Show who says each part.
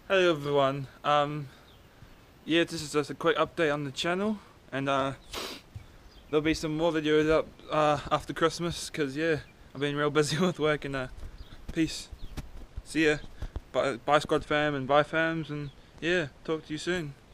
Speaker 1: Hello everyone. Yeah, this is just a quick update on the channel, and there'll be some more videos up after Christmas, cause yeah, I've been real busy with work. And peace. See ya. Bye, Squad fam, and bye fams, and yeah, talk to you soon.